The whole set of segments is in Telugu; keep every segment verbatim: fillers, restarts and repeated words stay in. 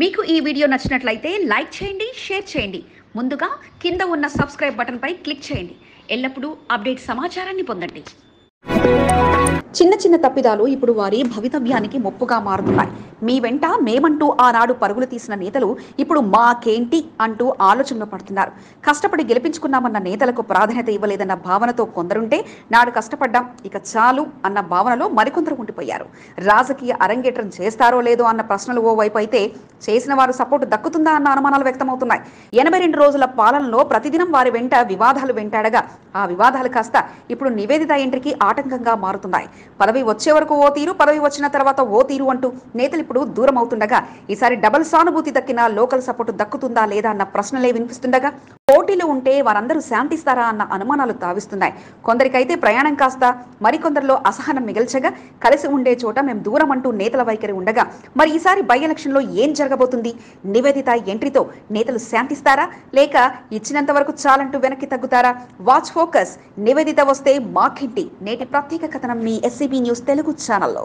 మీకు ఈ వీడియో నచ్చినట్లయితే లైక్ చేయండి, షేర్ చేయండి. ముందుగా కింద ఉన్న సబ్స్క్రైబ్ బటన్ పై క్లిక్ చేయండి. ఎల్లప్పుడూ అప్డేట్ సమాచారాన్ని పొందండి. చిన్న చిన్న తప్పిదాలు ఇప్పుడు వారి భవితవ్యానికి ముప్పుగా మారుతున్నాయి. మీ వెంట మేమంటూ ఆనాడు పరుగులు తీసిన నేతలు ఇప్పుడు మాకేంటి అంటూ ఆలోచనలో పడుతున్నారు. కష్టపడి గెలిపించుకున్నామన్న నేతలకు ప్రాధాన్యత ఇవ్వలేదన్న భావనతో కొందరుంటే, నాడు కష్టపడ్డాం ఇక చాలు అన్న భావనలో మరికొందరు ఉండిపోయారు. రాజకీయ అరంగేట్రం చేస్తారో లేదో అన్న ప్రశ్నలు ఓవైపు అయితే, చేసిన వారు సపోర్టు దక్కుతుందా అన్న అనుమానాలు వ్యక్తమవుతున్నాయి. ఎనభై రెండు రోజుల పాలనలో ప్రతిదినం వారి వెంట వివాదాలు వెంటాడగా, ఆ వివాదాలు కాస్త ఇప్పుడు నివేదిత ఎంట్రీకి ఆటంకంగా మారుతున్నాయి. పదవి వచ్చే వరకు ఓ తీరు, పదవి వచ్చిన తర్వాత ఓ తీరు అంటూ నేతలు ఇప్పుడు దూరం అవుతుండగా, ఈసారి డబుల్ సానుభూతి దక్కిన లోకల్ సపోర్టు దక్కుతుందా లేదా అన్న ప్రశ్నలే వినిపిస్తుండగా, పోటీలు ఉంటే వారందరూ శాంతిస్తారా అన్న అనుమానాలు తావిస్తున్నాయి. కొందరికైతే ప్రయాణం కాస్త మరికొందరిలో అసహనం మిగల్చగా, కలిసి ఉండే చోట మేము దూరం అంటూ నేతల వైఖరి ఉండగా, మరి ఈసారి బై ఎలక్షన్ లో ఏం జరగబోతుంది? నివేదిత ఎంట్రీతో నేతలు శాంతిస్తారా లేక ఇచ్చినంత వరకు చాలంటూ వెనక్కి తగ్గుతారా? Watch focus. నివేదిత వస్తే మాకింటి నేటి ప్రత్యేక కథనం మీ ఎస్సీబీ న్యూస్ తెలుగు ఛానల్లో.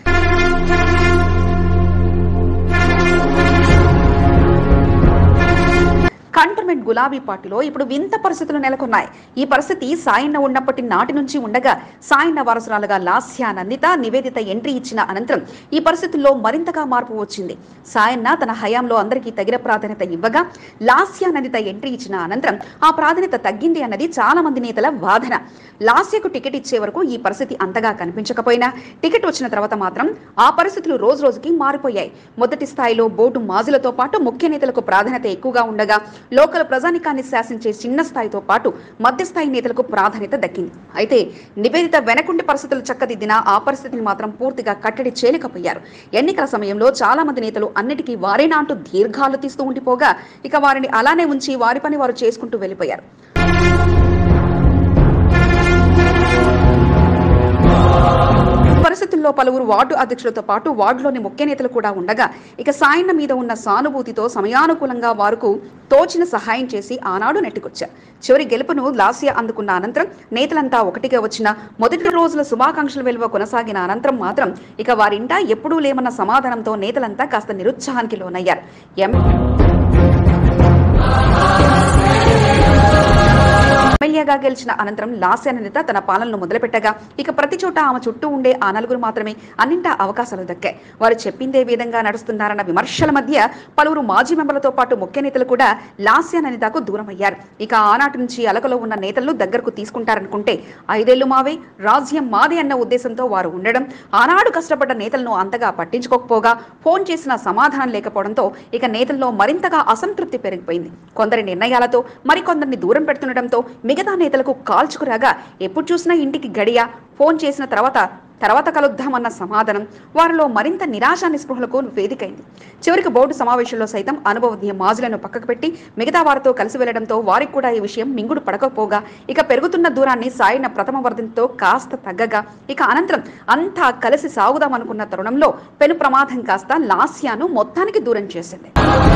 కంటోన్మెంట్ గులాబీ పార్టీలో ఇప్పుడు వింత పరిస్థితులు నెలకొన్నాయి. ఈ పరిస్థితి సాయన్న ఉన్నప్పటి నాటి నుంచి ఉండగా, సాయన్న వారసురాలుగా లాస్య నందిత నివేదిత ఎంట్రీ ఇచ్చిన అనంతరం ఈ పరిస్థితుల్లో మరింతగా మార్పు వచ్చింది. సాయన్న తన హయాంలో అందరికీ తగిన ప్రాధాన్యత ఇవ్వగా, లాస్య నందిత ఎంట్రీ ఇచ్చిన అనంతరం ఆ ప్రాధాన్యత తగ్గింది అన్నది చాలా మంది నేతల వాదన. లాస్యకు టికెట్ ఇచ్చే వరకు ఈ పరిస్థితి అంతగా కనిపించకపోయినా, టికెట్ వచ్చిన తర్వాత మాత్రం ఆ పరిస్థితులు రోజు రోజుకి మారిపోయాయి. మొదటి స్థాయిలో బోర్డు మాజీలతో పాటు ముఖ్య నేతలకు ప్రాధాన్యత ఎక్కువగా ఉండగా, లోకల్ ప్రజానికాన్ని శాసించే చిన్న స్థాయితో పాటు మధ్యస్థాయి నేతలకు ప్రాధాన్యత దక్కింది. అయితే నివేదిత వెనకుండి పరిస్థితులు చక్కదిద్దినా ఆ పరిస్థితిని మాత్రం పూర్తిగా కట్టడి చేయలేకపోయారు. ఎన్నికల సమయంలో చాలా మంది నేతలు అన్నిటికీ వారేనా అంటూ దీర్ఘాలు తీస్తూ ఉండిపోగా, ఇక వారిని అలానే ఉంచి వారి పని వారు చేసుకుంటూ వెళ్ళిపోయారు. పరిస్థితుల్లో పలువురు వార్డు అధ్యక్షులతో పాటు వార్డులోని ముఖ్య నేతలు కూడా ఉండగా, ఇక సాయన్న మీద ఉన్న సానుభూతితో సమయానుకూలంగా వారికి తోచిన సహాయం చేసి ఆనాడు నెట్టుకొచ్చారు. చివరి గెలుపును లాస్య అందుకున్న అనంతరం నేతలంతా ఒకటిగా వచ్చిన మొదటి రోజుల శుభాకాంక్షల వెలువ కొనసాగిన అనంతరం మాత్రం ఇక వారింట ఎప్పుడూ లేమన్న సమాధానంతో నేతలంతా కాస్త నిరుత్సాహానికి లోనయ్యారు. ఎం ఎమ్మెల్యేగా గెలిచిన అనంతరం లాస్య నందిత తన పాలనను మొదలుపెట్టగా, ఇక ప్రతి చోట ఆమె చుట్టూ ఉండే ఆ నలుగురు మాత్రమే అన్నింటా అవకాశాలు దక్కాయి. వారు చెప్పిందే విధంగా నడుస్తున్నారన్న విమర్శల మధ్య పలువురు మాజీ మెంబర్లతో పాటు ముఖ్య నేతలు కూడా లాస్య నందితకు దూరం అయ్యారు. ఇక ఆనాటి నుంచి అలకలో ఉన్న నేతలను దగ్గరకు తీసుకుంటారనుకుంటే, ఐదేళ్లు మావే రాజ్యం మాదే అన్న ఉద్దేశంతో వారు ఉండడం, ఆనాడు కష్టపడ్డ నేతలను అంతగా పట్టించుకోకపోగా, ఫోన్ చేసిన సమాధానం లేకపోవడంతో ఇక నేతల్లో మరింతగా అసంతృప్తి పెరిగిపోయింది. కొందరి నిర్ణయాలతో మరికొందరిని దూరం పెడుతుండటంతో మిగతా నేతలకు కాల్చుకురాగా, ఎప్పుడు చూసినా ఇంటికి గడియ, ఫోన్ చేసిన తర్వాత తర్వాత కలుద్దామన్న సమాధానం వారిలో మరింత నిరాశ నిస్పృహలకు వేదికైంది. చివరికి బోర్డు సమావేశంలో సైతం అనుభవజ్ఞ మాజులను పక్కకు పెట్టి మిగతా వారితో కలిసి వెళ్లడంతో వారికి కూడా ఈ విషయం మింగుడు పడకపోగా, ఇక పెరుగుతున్న దూరాన్ని సాయన్న ప్రథమ వర్ధంతో కాస్త తగ్గగా, ఇక అనంతరం అంతా కలిసి సాగుదామనుకున్న తరుణంలో పెను ప్రమాదం కాస్త లాస్యను మొత్తానికి దూరం చేసింది.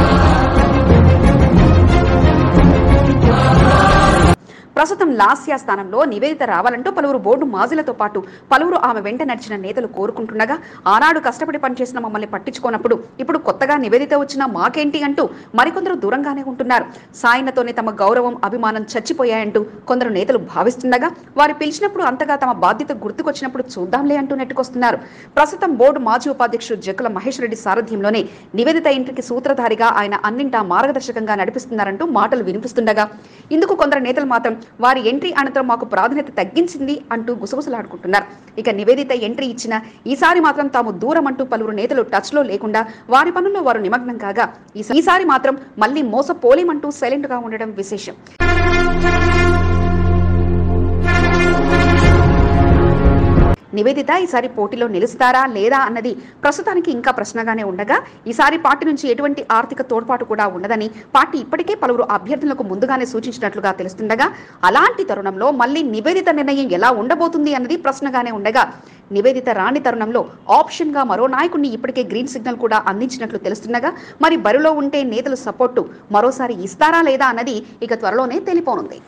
ప్రస్తుతం లాస్య స్థానంలో నివేదిత రావాలంటూ పలువురు బోర్డు మాజీలతో పాటు పలువురు ఆమె వెంట నడిచిన నేతలు కోరుకుంటుండగా, ఆనాడు కష్టపడి పనిచేసిన మమ్మల్ని పట్టించుకోనప్పుడు ఇప్పుడు కొత్తగా నివేదిత వచ్చినా మాకేంటి అంటూ మరికొందరు దూరంగానే ఉంటున్నారు. సాయన్నతోనే తమ గౌరవం, అభిమానం చచ్చిపోయాయంటూ కొందరు నేతలు భావిస్తుండగా, వారు పిలిచినప్పుడు అంతగా తమ బాధ్యత గుర్తుకొచ్చినప్పుడు చూద్దాంలే అంటూ నెట్టుకొస్తున్నారు. ప్రస్తుతం బోర్డు మాజీ ఉపాధ్యక్షుడు జక్కుల మహేష్ రెడ్డి సారథ్యంలోనే నివేదిత ఇంటికి సూత్రధారిగా ఆయన అన్నింటా మార్గదర్శకంగా నడిపిస్తున్నారంటూ మాటలు వినిపిస్తుండగా, ఇందుకు కొందరు నేతలు మాత్రం వారి ఎంట్రీ అనంతరం మాకు ప్రాధాన్యత తగ్గించింది అంటూ గుసగుసలాడుకుంటున్నారు. ఇక నివేదిత ఎంట్రీ ఇచ్చిన ఈసారి మాత్రం తాము దూరం అంటూ పలువురు నేతలు టచ్ లో లేకుండా వారి పనుల్లో వారు నిమగ్నం కాగా, ఈసారి మాత్రం మళ్లీ మోసపోలేమంటూ సైలెంట్ గా ఉండడం విశేషం. నివేదిత ఈసారి పోటీలో నిలుస్తారా లేదా అన్నది ప్రస్తుతానికి ఇంకా ప్రశ్నగానే ఉండగా, ఈసారి పార్టీ నుంచి ఎటువంటి ఆర్థిక తోడ్పాటు కూడా ఉండదని పార్టీ ఇప్పటికే పలువురు అభ్యర్థులకు ముందుగానే సూచించినట్లుగా తెలుస్తుండగా, అలాంటి తరుణంలో మళ్లీ నివేదిత నిర్ణయం ఎలా ఉండబోతుంది అన్నది ప్రశ్నగానే ఉండగా, నివేదిత రాణి తరుణంలో ఆప్షన్ గా మరో నాయకుడిని ఇప్పటికే గ్రీన్ సిగ్నల్ కూడా అందించినట్లు తెలుస్తుండగా, మరి బరిలో ఉంటే నేతలు సపోర్టు మరోసారి ఇస్తారా లేదా అన్నది ఇక త్వరలోనే తెలిపోనుంది.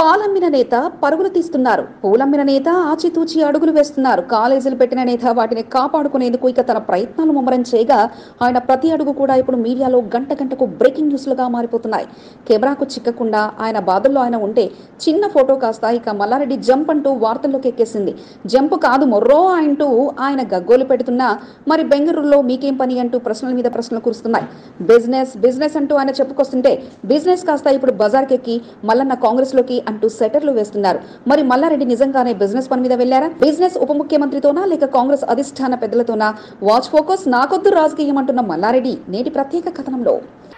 పాలమ్మిన నేత పరుగులు తీస్తున్నారు, పూలమ్మిన నేత ఆచితూచి అడుగులు వేస్తున్నారు. కాలేజీలు పెట్టిన నేత వాటిని కాపాడుకునేందుకు ఇక తన ప్రయత్నాలు ముమ్మరం చేయగా ఆయన ప్రతి అడుగు కూడా ఇప్పుడు మీడియాలో గంట గంటకు బ్రేకింగ్ న్యూస్లుగా మారిపోతున్నాయి. కెమెరాకు చిక్కకుండా ఆయన బాధల్లో ఆయన ఉంటే చిన్న ఫోటో కాస్త ఇక మల్లారెడ్డి జంప్ అంటూ వార్తల్లోకి ఎక్కేసింది. జంప్ కాదు మొర్రో అంటూ ఆయన గగ్గోలు పెడుతున్నా మరి బెంగళూరులో మీకేం పని అంటూ ప్రశ్నల మీద ప్రశ్నలు కురుస్తున్నాయి. బిజినెస్ బిజినెస్ అంటూ ఆయన చెప్పుకొస్తుంటే బిజినెస్ కాస్త ఇప్పుడు బజార్కెక్కి మల్లన్న కాంగ్రెస్ లోకి అంటూ సెటర్లు వేస్తున్నారు. మరి మల్లారెడ్డి నిజంగానే బిజినెస్ పని మీద వెళ్లారా? బిజినెస్ ఉప ముఖ్యమంత్రితోనా లేక కాంగ్రెస్ అధిష్టాన పెద్దలతోనా? వాచ్ ఫోకస్ నాకొద్దు రాజకీయం అంటున్న మల్లారెడ్డి నేటి ప్రత్యేక కథనంలో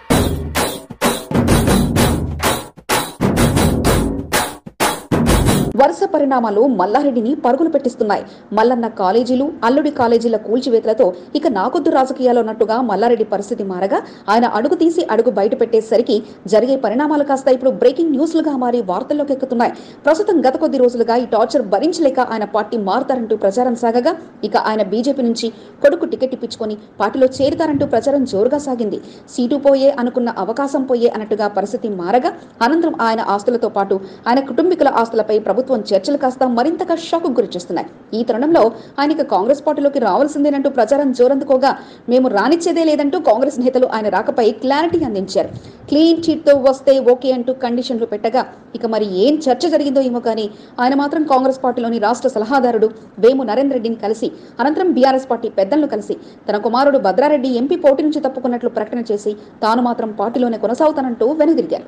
వరుస పరిణామాలు మల్లారెడ్డిని పరుగులు పెట్టిస్తున్నాయి. మల్లన్న కాలేజీలు, అల్లుడి కాలేజీల కూల్చివేతలతో ఇక నాకొద్దు రాజకీయాలు అన్నట్టుగా మల్లారెడ్డి పరిస్థితి మారగా ఆయన అడుగు తీసి అడుగు బయట పెట్టేసరికి జరిగే పరిణామాలు కాస్త ఇప్పుడు బ్రేకింగ్ న్యూస్లుగా మారి వార్తల్లోకి ఎక్కుతున్నాయి. ప్రస్తుతం గత కొద్ది రోజులుగా ఈ టార్చర్ భరించలేక ఆయన పార్టీ మారుతారంటూ ప్రచారం సాగగా ఇక ఆయన బీజేపీ నుంచి కొడుకు టికెట్ ఇప్పించుకొని పార్టీలో చేరుతారంటూ ప్రచారం జోరుగా సాగింది. సీటు పోయే అనుకున్న అవకాశం పోయే అన్నట్టుగా పరిస్థితి మారగా అనంతరం ఆయన ఆస్తులతో పాటు ఆయన కుటుంబీకుల ఆస్తులపై ప్రభుత్వం చర్చలు కాస్త మరింతగా షాక్ గురి చేస్తున్నాయి. ఈ తరుణంలో ఆయనకు కాంగ్రెస్ పార్టీలోకి రావాల్సిందేనంటూ ప్రచారం జోరందుకోగా మేము రానిచ్చేదే లేదంటూ కాంగ్రెస్ నేతలు ఆయన రాకపై క్లారిటీ అందించారు. క్లీన్ చీట్ తో వస్తే ఓకే అంటూ కండిషన్లు పెట్టగా ఇక మరి ఏం చర్చ జరిగిందో ఏమో కానీ ఆయన మాత్రం కాంగ్రెస్ పార్టీలోని రాష్ట్ర సలహాదారుడు వేము నరేంద్ర రెడ్డిని కలిసి అనంతరం బీఆర్ఎస్ పార్టీ పెద్దలను కలిసి తన కుమారుడు భద్రారెడ్డి ఎంపీ పోటీ నుంచి తప్పుకున్నట్లు ప్రకటన చేసి తాను మాత్రం పార్టీలోనే కొనసాగుతానంటూ వెనుదిరిగారు.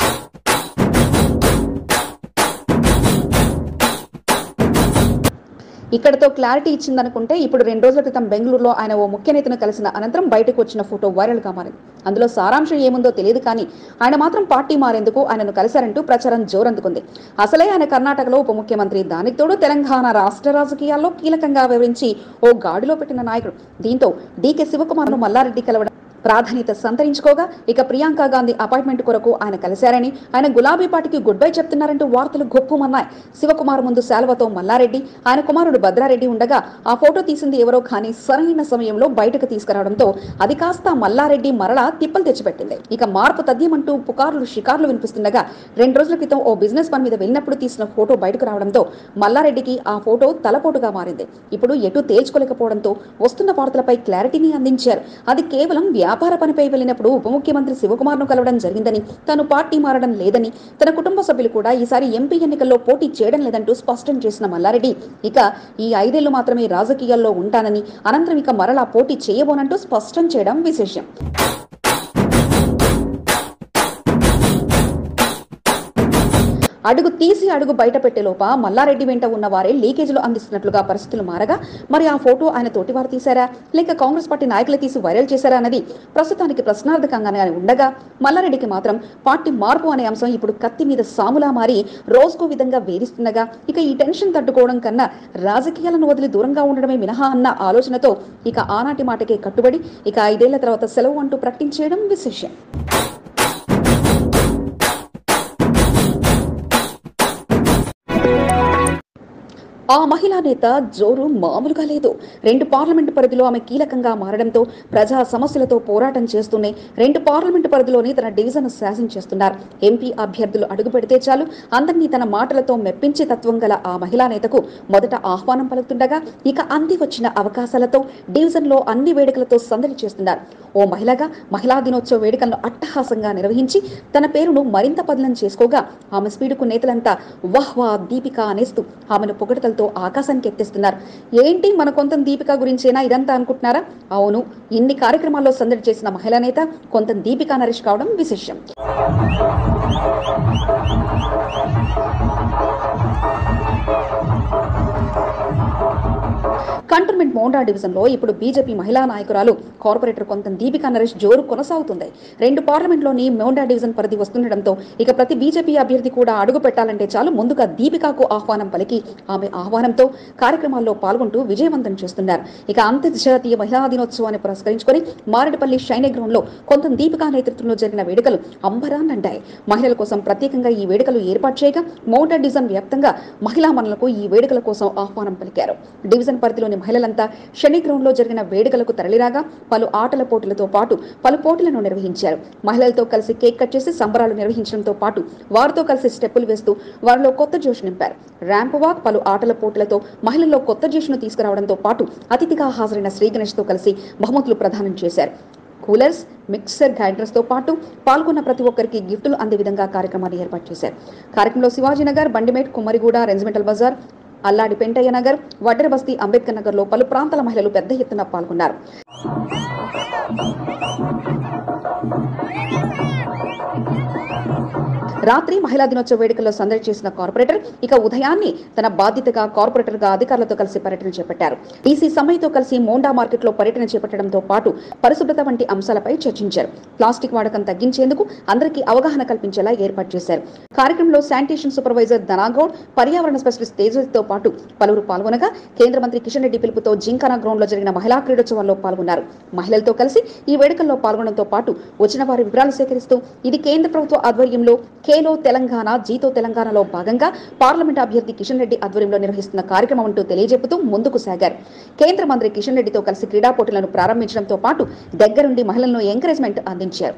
ఇక్కడతో క్లారిటీ ఇచ్చిందనుకుంటే ఇప్పుడు రెండు రోజుల క్రితం బెంగళూరులో ఆయన ఓ ముఖ్య నేతను కలిసిన అనంతరం బయటకు వచ్చిన ఫోటో వైరల్గా మారింది. అందులో సారాంశం ఏముందో తెలియదు కానీ ఆయన మాత్రం పార్టీ మారేందుకు ఆయనను కలిశారంటూ ప్రచారం జోరందుకుంది. అసలే ఆయన కర్ణాటకలో ఉప ముఖ్యమంత్రి, దానికి తోడు తెలంగాణ రాష్ట్ర రాజకీయాల్లో కీలకంగా వివరించి ఓ గాడిలో పెట్టిన నాయకుడు. దీంతో డీకే శివకుమార్ను మల్లారెడ్డి కలవడం ప్రాధాన్యత సంతరించుకోగా ఇక ప్రియాంక గాంధీ అపాయింట్మెంట్ కొరకు ఆయన కలిశారని ఆయన గులాబీ పార్టీకి గుడ్ బై చెప్తున్నారంటూ వార్తలు గొప్పమన్నాయి. శివకుమార్ ముందు శాల్వతో మల్లారెడ్డి, ఆయన కుమారుడు భద్రారెడ్డి ఉండగా ఆ ఫోటో తీసింది ఎవరో కానీ సరైన సమయంలో బయటకు తీసుకురావడంతో అది కాస్త మల్లారెడ్డి మరలా తిప్పలు తెచ్చిపెట్టింది. ఇక మార్పు తథ్యమంటూ పుకార్లు షికార్లు వినిపిస్తుండగా రెండు రోజుల క్రితం ఓ బిజినెస్ పని మీద వెళ్ళినప్పుడు తీసిన ఫోటో బయటకు రావడంతో మల్లారెడ్డికి ఆ ఫోటో తలపోటుగా మారింది. ఇప్పుడు ఎటు తేల్చుకోలేకపోవడంతో వస్తున్న వార్తలపై క్లారిటీని అందించారు. అది కేవలం వ్యాపార పనిపై వెళ్ళినప్పుడు ఉప ముఖ్యమంత్రి శివకుమార్ను కలవడం జరిగిందని, తాను పార్టీ మారడం లేదని, తన కుటుంబ సభ్యులు కూడా ఈసారి ఎంపీ ఎన్నికల్లో పోటీ చేయడం లేదంటూ స్పష్టం చేసిన మల్లారెడ్డి ఇక ఈ ఐదేళ్లు మాత్రమే రాజకీయాల్లో ఉంటానని, అనంతరం ఇక మరలా పోటీ చేయబోనంటూ స్పష్టం చేయడం విశేషం. అడుగు తీసి అడుగు బయట పెట్టేలోప మల్లారెడ్డి వెంట ఉన్న వారే లీకేజీలు అందిస్తున్నట్లుగా పరిస్థితులు మారగా మరి ఆ ఫోటో ఆయన తోటివారు తీశారా లేక కాంగ్రెస్ పార్టీ నాయకులు తీసి వైరల్ చేశారా అన్నది ప్రస్తుతానికి ప్రశ్నార్థకంగానే ఉండగా మల్లారెడ్డికి మాత్రం పార్టీ మార్పు అనే అంశం ఇప్పుడు కత్తి మీద సాములా మారి రోజుకో విధంగా వేధిస్తుండగా ఇక ఈ టెన్షన్ తట్టుకోవడం కన్నా రాజకీయాలను వదిలి దూరంగా ఉండడమే మినహా అన్న ఆలోచనతో ఇక ఆనాటి మాటకే కట్టుబడి ఇక ఐదేళ్ల తర్వాత సెలవు అంటూ ప్రకటించేయడం విశేషం. ఆ మహిళా నేత జోరు మామూలుగా లేదు. రెండు పార్లమెంటు పరిధిలో ఆమె కీలకంగా మారడంతో ప్రజా సమస్యలతో పోరాటం చేస్తూనే రెండు పార్లమెంటు పరిధిలోని తన డివిజన్ శాసించేస్తున్నారు. ఎంపీ అభ్యర్థులు అడుగు పెడితే చాలు అందరినీ తన మాటలతో మెప్పించే తత్వం గల ఆ మహిళా నేతకు మొదట ఆహ్వానం పలుకుతుండగా ఇక అంది వచ్చిన అవకాశాలతో డివిజన్లో అన్ని వేడుకలతో సందడి చేస్తున్నారు. ఓ మహిళగా మహిళా దినోత్సవ వేడుకలను అట్టహాసంగా నిర్వహించి తన పేరును మరింత పదిలం చేసుకోగా ఆమె స్పీడుకు నేతలంతా వాహ్ వా దీపిక అనేస్తూ ఆమెను పొగడతలతో ఆకాశానికి ఎత్తేస్తున్నారు. ఏంటి మన కొంత దీపిక గురించేనా ఇదంతా అనుకుంటున్నారా? అవును, ఇన్ని కార్యక్రమాల్లో సందడి చేసిన మహిళా నేత కొంత దీపిక నరేష్ కావడం విశేషం. కంటోన్మెంట్ మోండా డివిజన్ లో ఇప్పుడు బీజేపీ మహిళా నాయకురాలు కార్పొరేటర్ కొంత దీపికా నరేష్ జోరు కొనసాగుతుంది. రెండు పార్లమెంట్ లోని మోండా డివిజన్ పరిధి వస్తుండటంతో ఇక ప్రతి బీజేపీ అభ్యర్థి కూడా అడుగు పెట్టాలంటే చాలు ముందుగా దీపికాకు ఆహ్వానం పలికి ఆమె ఆహ్వానంతో కార్యక్రమాల్లో పాల్గొంటూ విజయవంతం చేస్తున్నారు. ఇక అంతర్జాతీయ మహిళా దినోత్సవాన్ని పురస్కరించుకొని మారేడుపల్లి షైనే గ్రౌండ్ లో కొంత దీపికా నేతృత్వంలో జరిగిన వేడుకలు అంబరాన్నంటాయి. మహిళల కోసం ప్రత్యేకంగా ఈ వేడుకలు ఏర్పాటు చేయగా మోండా డివిజన్ వ్యాప్తంగా మహిళా మనులకు ఈ వేడుకల కోసం ఆహ్వానం పలికారు. డివిజన్ పరిధిలోని మహిళలంతా మహిళలంతా శని గ్రౌండ్లో జరిగిన వేడుకలకు తరలిరాగా పలు ఆటల పోటీలతో పాటు పలు పోటీలను నిర్వహించారు. మహిళలతో కలిసి కేక్ కట్ చేసి సంబరాలు నిర్వహించడంతో పాటు వారితో కలిసి స్టెప్పులు వేస్తూ వారిలో కొత్త జోష్ నింపారు. ర్యాంప్ వాక్, పలు ఆటల పోటీలతో మహిళల్లో కొత్త జోష్ను తీసుకురావడంతో పాటు అతిథిగా హాజరైన శ్రీ గణేష్ తో కలిసి బహుమతులు ప్రదానం చేశారు. కూలర్స్, మిక్సర్ గ్రైండర్స్ తో పాటు పాల్గొన్న ప్రతి ఒక్కరికి గిఫ్టులు అందే విధంగా కార్యక్రమాన్ని ఏర్పాటు చేశారు. కార్యక్రమంలో శివాజీనగర్, బండిమేట్, కుమ్మరిగూడ, రెజిమెంటల్ బజార్, అల్లాడి పెంటయ్య నగర్, వడ్డెర బస్తీ, అంబేద్కర్ నగర్ లో పలు ప్రాంతాల మహిళలు పెద్ద ఎత్తున పాల్గొన్నారు. రాత్రి మహిళా దినోత్సవ వేడుకల్లో సందడి చేసిన కార్పొరేటర్ ఇక ఉదయాన్ని తన బాధ్యతగా కార్పొరేటర్ గా అధికారులతో కలిసి పర్యటన చేపట్టారు. ఈసీ సమ్మెతో కలిసి మోండా మార్కెట్ లో పర్యటన చేపట్టడంతో పాటు పరిశుభ్రత వంటి అంశాలపై చర్చించారు. ప్లాస్టిక్ వాడకం తగ్గించేందుకు అందరికీ అవగాహన కల్పించేలా ఏర్పాటు చేశారు. కార్యక్రమంలో శానిటేషన్ సూపర్వైజర్ ధనాగౌడ్, పర్యావరణ స్పెషలిస్ట్ తేజస్తో పాటు పలువురు పాల్గొనగా కేంద్ర మంత్రి కిషన్ రెడ్డి పిలుపుతో జింకానా గ్రౌండ్ లో జరిగిన మహిళా క్రీడోత్సవాల్లో పాల్గొన్నారు. మహిళలతో కలిసి ఈ వేడుకల్లో పాల్గొనడంతో పాటు వచ్చిన వారి వివరాలు సేకరిస్తూ ఇది కేంద్ర ప్రభుత్వ ఆధ్వర్యంలో ఖేలో తెలంగాణ, జీతో తెలంగాణలో భాగంగా పార్లమెంట్ అభ్యర్థి కిషన్ రెడ్డి ఆధ్వర్యంలో నిర్వహిస్తున్న కార్యక్రమం అంటూ తెలియజెప్పుతూ ముందుకు సాగారు. కేంద్ర మంత్రి కిషన్ రెడ్డితో కలిసి క్రీడా పోటీలను ప్రారంభించడంతో పాటు దగ్గరుండి మహిళలను ఎంకరేజ్మెంట్ అందించారు.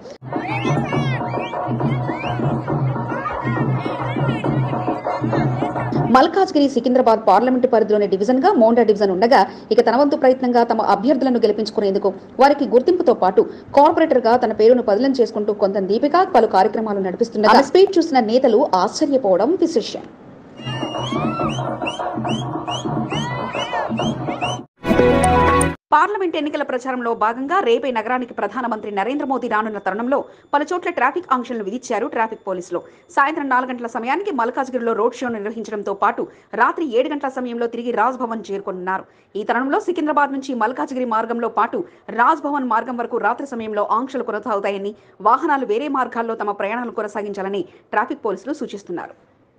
మల్కాజ్గిరి, సికింద్రాబాద్ పార్లమెంటు పరిధిలోని డివిజన్ గా మోండా డివిజన్ ఉండగా ఇక తన వంతు ప్రయత్నంగా తమ అభ్యర్థులను గెలిపించుకునేందుకు వారికి గుర్తింపుతో పాటు కార్పొరేటర్ గా తన పేరును బదిలీ చేసుకుంటూ కొంత దీపిక పలు కార్యక్రమాలు నడిపిస్తున్న స్పీడ్ చూసిన నేతలు ఆశ్చర్యపోవడం విశేషం. పార్లమెంట్ ఎన్నికల ప్రచారంలో భాగంగా రేపే నగరానికి ప్రధానమంత్రి నరేంద్ర మోదీ రానున్న తరుణంలో పలుచోట్ల ట్రాఫిక్ ఆంక్షలను విధించారు ట్రాఫిక్ పోలీసులు. సాయంత్రం నాలుగు గంటల సమయానికి మల్కాజ్గిరిలో రోడ్ షోను నిర్వహించడంతో పాటు రాత్రి ఏడు గంటల సమయంలో తిరిగి రాజ్ భవన్ చేరుకున్నారు. ఈ తరుణంలో సికింద్రాబాద్ నుంచి మల్కాజ్గిరి మార్గంలో పాటు రాజ్ భవన్ మార్గం వరకు రాత్రి సమయంలో ఆంక్షలు కొనసాగుతాయని, వాహనాలు వేరే మార్గాల్లో తమ ప్రయాణాలు కొనసాగించాలని ట్రాఫిక్ పోలీసులు సూచిస్తున్నారు.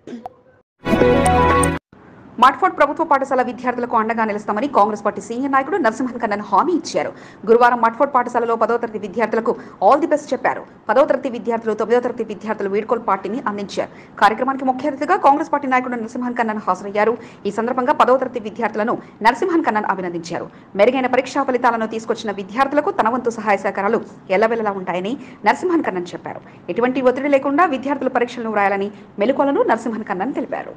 మట్ఫోర్డ్ ప్రభుత్వ పాఠశాల విద్యార్థులకు అండగా నిలుస్తామని కాంగ్రెస్ పార్టీ సీనియర్ నాయకుడు నరసింహన్ కన్నన్ హామీ ఇచ్చారు. గురువారం మట్ఫోర్డ్ పాఠశాలలో పదో తరగతి విద్యార్థులకు ఆల్ ది బెస్ట్ చెప్పారు. పదో తరగతి విద్యార్థులు, తొమ్మిదో తరగతి విద్యార్థులు వీడ్కోల్ పార్టీని అందించారు. కార్యక్రమానికి ముఖ్య అతిథిగా కాంగ్రెస్ పార్టీ నాయకుడు నరసింహన్ కన్నన్ హాజరయ్యారు. ఈ సందర్భంగా పదో తరగతి విద్యార్థులను నరసింహన్ కన్నన్ అభినందించారు. మెరుగైన పరీక్షా ఫలితాలను తీసుకొచ్చిన విద్యార్థులకు తన వంతు సహాయ సహకారాలు ఎల్లవెల్లలా ఉంటాయని నరసింహన్ కన్నన్ చెప్పారు. ఎటువంటి ఒత్తిడి లేకుండా విద్యార్థులు పరీక్షలను వ్రాయాలని మెలకువలను నరసింహన్ కన్నన్ తెలిపారు.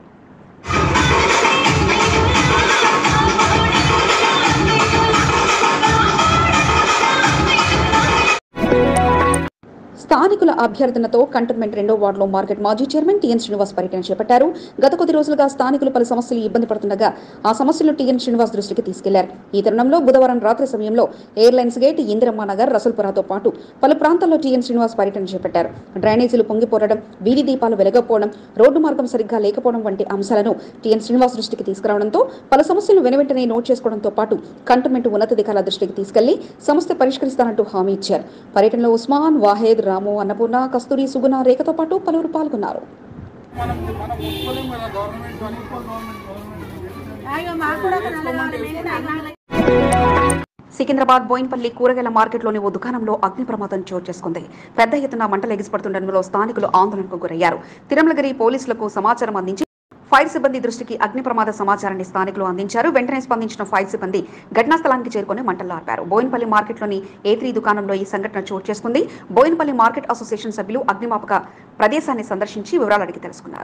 స్థానికుల అభ్యర్థనతో కంటోన్మెంట్ రెండో వార్డులో మార్కెట్ మాజీ చైర్మన్ టీఎన్ శ్రీనివాస్ పర్యటన చేపట్టారు. గత కొద్ది రోజులుగా స్థానికులు పలు సమస్యలు ఇబ్బంది పడుతుండగా ఆ సమస్యలను టీఎన్ శ్రీనివాస్ దృష్టికి తీసుకెళ్లారు. ఈ తరుణంలో బుధవారం రాత్రి సమయంలో ఎయిర్లైన్స్ గేట్, ఇందిరమ్మ నగర్, రసల్పురాతో పాటు పలు ప్రాంతాల్లో టీఎన్ శ్రీనివాస్ పర్యటన చేపట్టారు. డ్రైనేజీలు పొంగిపోవడం, వీధి దీపాలు వెలగకపోవడం, రోడ్డు మార్గం సరిగ్గా లేకపోవడం వంటి అంశాలను టీఎన్ శ్రీనివాస్ దృష్టికి తీసుకురావడంతో పలు సమస్యలు వెనువెంటనే నోట్ చేసుకోవడంతో పాటు కంటోన్మెంట్ ఉన్నతాధికారుల దృష్టికి తీసుకెళ్లి సమస్య పరిష్కరిస్తానంటూ హామీ ఇచ్చారు. పర్యటనలో ఉస్మాన్, వాహేద్, రాము, అన్నపూర్ణ, కస్తూరి, సుగుణ, రేఖతో పాటు పలువురు పాల్గొన్నారు. సికింద్రాబాద్ బోయిన్పల్లి కూరగాయల మార్కెట్లోని ఓ దుకాణంలో అగ్ని ప్రమాదం చోటు చేసుకుంది. పెద్ద ఎత్తున మంటలు ఎగిసిపడుతుండటంలో స్థానికులు ఆందోళనకు గురయ్యారు. తిరుమలగిరి పోలీసులకు సమాచారం అందించి ఫైర్ సిబ్బంది దృష్టికి అగ్ని ప్రమాద సమాచారాన్ని స్థానికులు అందించారు. వెంటనే స్పందించిన ఫైర్ సిబ్బంది ఘటనా స్థలానికి చేరుకుని మంటలు ఆర్పారు. బోయిన్పల్లి మార్కెట్లోని ఏ త్రీ దుకాణంలో ఈ సంఘటన చోటు చేసుకుంది. బోయిన్పల్లి మార్కెట్ అసోసియేషన్ సభ్యులు అగ్నిమాపక ప్రదేశాన్ని సందర్శించి వివరాలు అడిగి తెలుసుకున్నారు.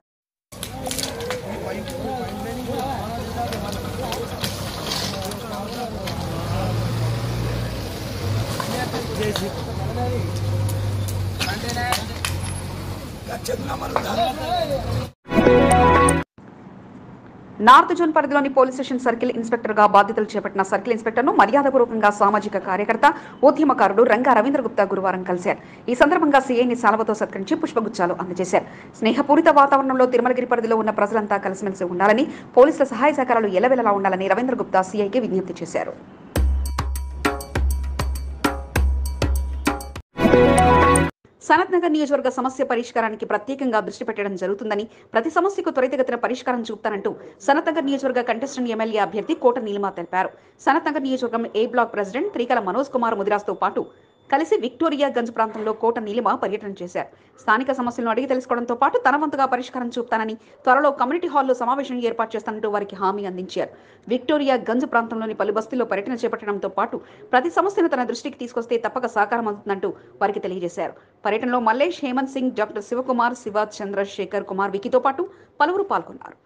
నార్త్ జోన్ పరిధిలోని పోలీస్ స్టేషన్ సర్కిల్ ఇన్స్పెక్టర్ గా బాధ్యతలు చేపట్టిన సర్కిల్ ఇన్స్పెక్టర్ ను మర్యాదపూర్వకంగా సామాజిక కార్యకర్త, ఉద్యమకారుడు రంగా రవీంద్ర గుప్తా గురువారం కలిశారు. ఈ సందర్భంగా సీఐని సాల్వతో సత్కరించి పుష్పగుచ్చాలు అందజేశారు. స్నేహపూరిత వాతావరణంలో తిరుమలగిరి పరిధిలో ఉన్న ప్రజలంతా కలిసిమెలిసి ఉండాలని, పోలీసుల సహాయ సహకారాలు ఎల్లవెల్లలా ఉండాలని రవీంద్ర గుప్తా సీఐకి విజ్ఞప్తి చేశారు. సనత్ నగర్ నియోజకవర్గ సమస్య పరిష్కారానికి ప్రత్యేకంగా దృష్టి పెట్టడం జరుగుతుందని, ప్రతి సమస్యకు త్వరితగతిన పరిష్కారం చూపుతానంటూ సనత్ నగర్ నియోజకవర్గ కంటెస్టెంట్ ఎమ్మెల్యే అభ్యర్థి కోట నీలిమ తెలిపారు. సనత్ నగర్ నియోజకవర్గం A block president Trikala Manoj Kumar ముదిరాజ్తో పాటు కలిసి విక్టోరియా గంజ్ ప్రాంతంలో కోట నీలిమ పర్యటన చేశారు. స్థానిక సమస్యలను అడిగి తెలుసుకోవడంతో పాటు తన వంతుగా పరిష్కారం చూపుతానని, త్వరలో కమ్యూనిటీ హాల్లో సమావేశం ఏర్పాటు చేస్తానంటూ వారికి హామీ అందించారు. విక్టోరియా గంజ్ ప్రాంతంలోని పలు బస్తీల్లో పర్యటన చేపట్టడంతో పాటు ప్రతి సమస్యను తన దృష్టికి తీసుకొస్తే తప్పక సహకారం అందుతుందంటూ వారికి తెలియజేశారు. పర్యటనలో మల్లేష్, హేమంత్ సింగ్, డాక్టర్ శివకుమార్, శివ, చంద్రశేఖర్ కుమార్, వికీతో పాటు పలువురు పాల్గొన్నారు.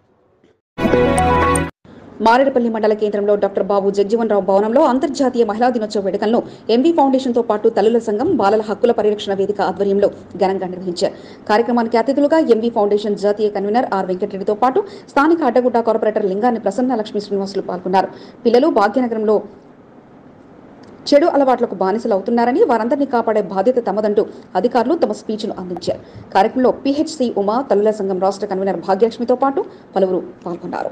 మారేడుపల్లి మండల కేంద్రంలో డాక్టర్ బాబు జగ్జీవన్ రావు భవనంలో అంతర్జాతీయ మహిళా దినోత్సవ వేడుకలను ఎంవీ ఫౌండేషన్తో పాటు తల్లుల సంఘం, బాలల హక్కుల పరిరక్షణ వేదిక ఆధ్వర్యంలో ఘనంగా నిర్వహించారు. కార్యక్రమానికి అతిథులుగా ఎంవీ ఫౌండేషన్ జాతీయ కన్వీనర్ ఆర్ వెంకటరెడ్డితో పాటు స్థానిక అడ్డగుట్ట కార్పొరేటర్ లింగాన్ని ప్రసన్న లక్ష్మీ శ్రీనివాసులు పాల్గొన్నారు. పిల్లలు భాగ్యనగరంలో చెడు అలవాట్లకు బానిసలు అవుతున్నారని, వారందరినీ కాపాడే బాధ్యత తమదంటూ అధికారులు తమ స్పీచ్ను అందించారు. కార్యక్రమంలో పిహెచ్సి ఉమా, తల్లుల సంఘం రాష్ట్ర కన్వీనర్ భాగ్యలక్ష్మితో పాటు పలువురు పాల్గొన్నారు.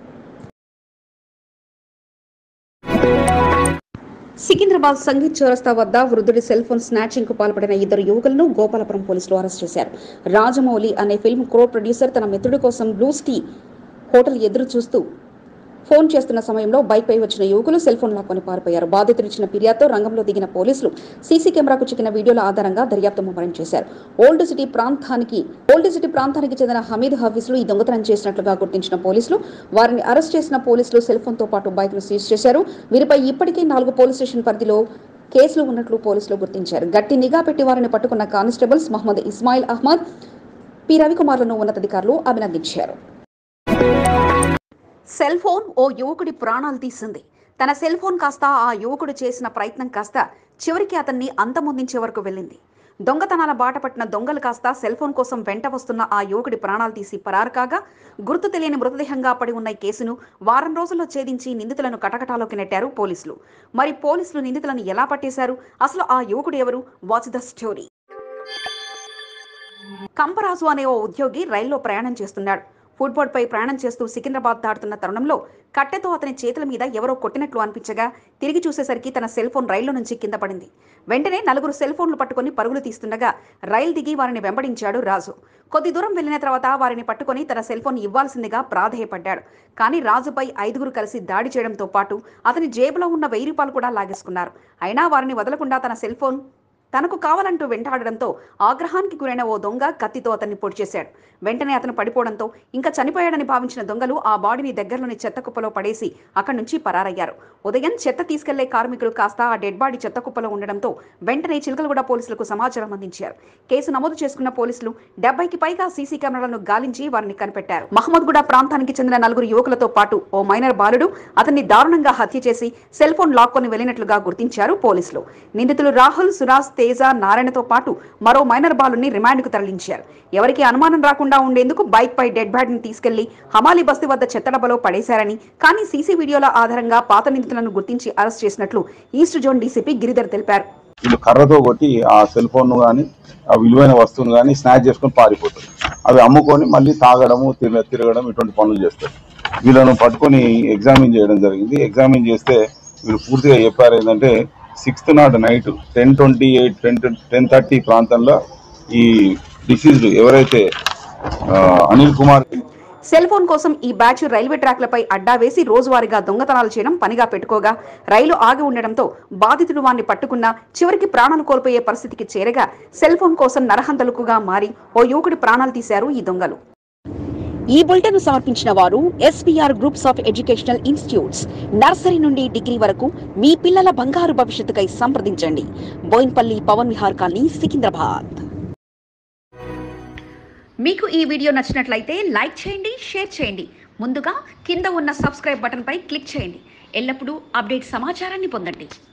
సికింద్రాబాద్ సంగీత్ చౌరస్తా వద్ద వృద్ధుడి సెల్ ఫోన్ స్నాచింగ్ కు పాల్పడిన ఇద్దరు యువకులను గోపాలపురం పోలీసులు అరెస్ట్ చేశారు. రాజమౌళి అనే ఫిల్మ్ కో ప్రొడ్యూసర్ తన మిత్రుడి కోసం బ్లూ స్టీ హోటల్ ఎదురు చూస్తూ ఫోన్ చేస్తున్న సమయంలో బైక్ పై వచ్చిన యువకులు సెల్ ఫోన్ లాక్కొని పారిపోయారు. బాధితులు ఇచ్చిన ఫిర్యాదుతో రంగంలో దిగిన పోలీసులు సీసీ కెమెరాకు చిక్కిన వీడియోల ఆధారంగా దర్యాప్తు ముమ్మరం చేశారు. ఓల్డ్ సిటీ ప్రాంతానికి ఓల్డ్ సిటీ ప్రాంతానికి చెందిన హమీద్ హఫీజ్లు ఈ దొంగతనం చేసినట్లుగా గుర్తించిన పోలీసులు వారిని అరెస్ట్ చేసిన పోలీసులు సెల్ ఫోన్ తో పాటు బైక్ ను సీజ్ చేశారు. వీరిపై ఇప్పటికే నాలుగు పోలీస్ స్టేషన్ పరిధిలో కేసులు ఉన్నట్లు పోలీసులు గుర్తించారు. గట్టి నిఘా పెట్టి వారిని పట్టుకున్న కానిస్టేబుల్స్ మహమ్మద్ ఇస్మాయిల్ అహ్మద్, పి రవికుమార్లను ఉన్నతాధికారులు అభినందించారు. సెల్ ఫోన్ ఓ యువకుడి ప్రాణాలు తీసింది. తన సెల్ ఫోన్ కాస్త ఆ యువకుడు చేసిన ప్రయత్నం కాస్త చివరికి అతన్ని అంతమొందించే వరకు వెళ్ళింది. దొంగతనాల బాట పట్టిన దొంగలు కాస్త సెల్ ఫోన్ కోసం వెంట వస్తున్న ఆ యువకుడి ప్రాణాలు తీసి పరారు కాగా, గుర్తు తెలియని మృతదేహంగా పడి ఉన్న కేసును వారం రోజుల్లో ఛేదించి నిందితులను కటకటాలోకి నెట్టారు పోలీసులు. మరి పోలీసులు నిందితులను ఎలా పట్టేశారు? అసలు ఆ యువకుడు ఎవరు? Watch the story. కంపరాజు అనే ఓ ఉద్యోగి రైల్లో ప్రయాణం చేస్తున్నాడు. ఫుట్బోర్డ్ పై ప్రయాణం చేస్తూ సికింద్రాబాద్ దాటుతున్న తరుణంలో కట్టెతో అతని చేతుల మీద ఎవరో కొట్టినట్లు అనిపించగా తిరిగి చూసేసరికి తన సెల్ ఫోన్ రైల్లో నుంచి కింద పడింది. వెంటనే నలుగురు సెల్ ఫోన్లు పట్టుకుని పరుగులు తీస్తుండగా రైలు దిగి వారిని వెంబడించాడు రాజు. కొద్ది దూరం వెళ్లిన తర్వాత వారిని పట్టుకుని తన సెల్ ఫోన్ ఇవ్వాల్సిందిగా ప్రాధేయపడ్డాడు. కానీ రాజుపై ఐదుగురు కలిసి దాడి చేయడంతో పాటు అతని జేబులో ఉన్న వెయ్యి రూపాయలు కూడా లాగేసుకున్నారు. అయినా వారిని వదలకుండా తన సెల్ ఫోన్ తనకు కావాలంటూ వెంటాడడంతో ఆగ్రహానికి గురైన ఓ దొంగ కత్తితో అతన్ని పొడి చేశాడు. వెంటనే అతను పడిపోవడంతో ఇంకా చనిపోయాడని భావించిన దొంగలు ఆ బాడీని దగ్గరలోని చెత్త కుప్పలో పడేసి అక్కడి నుంచి పరారయ్యారు. ఉదయం చెత్త తీసుకెళ్లే కార్మికులు కాస్త ఆ డెడ్ బాడీ చెత్త కుప్పలో ఉండడంతో వెంటనే చిలకలగూడ పోలీసులకు సమాచారం అందించారు. కేసు నమోదు చేసుకున్న పోలీసులు డెబ్బైకి పైగా సీసీ కెమెరాలను గాలించి వారిని కనిపెట్టారు. మహమ్మద్గూడ ప్రాంతానికి చెందిన నలుగురు యువకులతో పాటు ఓ మైనర్ బాలుడు అతన్ని దారుణంగా హత్య చేసి సెల్ ఫోన్ లాక్కొని వెళ్లినట్లుగా గుర్తించారు పోలీసులు. నిందితులు రాహుల్, సురాజ్, తేజ, నారాయణతో పాటు మరో మైనర్ బాలుని రిమాండ్కు తరలించారు. ఎవరికి అనుమానం రాకుండా ఉండేందుకు బైక్ పై డెడ్ బాడీని తీసుకెళ్లి హమాలీ బస్తీ వద్ద చెత్తడబ్బలో పడేశారని, కానీ సీసీ వీడియోల ఆధారంగా పాత నిందితులను గుర్తించి అరెస్ట్ చేసినట్లు ఈస్ట్ జోన్ డీసీపీ గిరిధర్ తెలిపారు. వీళ్ళు కర్రతో కొట్టి ఆ సెల్ ఫోన్ గానీ ఆ విలువైన వస్తువును కానీ స్నాచ్ చేసుకొని పారిపోతారు. అవి అమ్ముకొని మళ్ళీ తాగడము, తిరగడం ఇటువంటి పనులు చేస్తారు. వీళ్ళను పట్టుకొని ఎగ్జామిన్ చేయడం జరిగింది. ఎగ్జామిన్ చేస్తే వీళ్ళు పూర్తిగా చెప్పారు ఏంటంటే సిక్స్త్ నాడు night ten twenty eight ten ten thirty ప్రాంతంలో ఈ డిసీజ్డ్ ఎవరైతే అనిల్ కుమార్ సెల్ ఫోన్ కోసం ఈ బ్యాచ్ రైల్వే ట్రాక్లపై అడ్డా వేసి రోజువారీగా దొంగతనాలు చేయడం పనిగా పెట్టుకోగా రైలు ఆగి ఉండడంతో బాధితుడు వారిని పట్టుకున్న చివరికి ప్రాణాలు కోల్పోయే పరిస్థితికి చేరగా సెల్ ఫోన్ కోసం నరహంతలుకుగా మారి ఓ యువకుడి ప్రాణాలు తీశారు ఈ దొంగలు. ఈ బులెటిన్ సమర్పించిన వారు SPR groups of educational institutes. Nursery నుండి డిగ్రీ వరకు మీ పిల్లల బంగారు భవిష్యత్తుకై సంప్రదించండి. బోయిన్పల్లి పవన్ విహార్ కాలనీ, సికింద్రాబాద్. మీకు ఈ వీడియో నచ్చినట్లయితే లైక్ చేయండి, షేర్ చేయండి. ముందుగా కింద ఉన్న సబ్స్క్రైబ్ బటన్ పై క్లిక్ చేయండి. ఎల్లప్పుడూ అప్డేట్ సమాచారాన్ని పొందండి.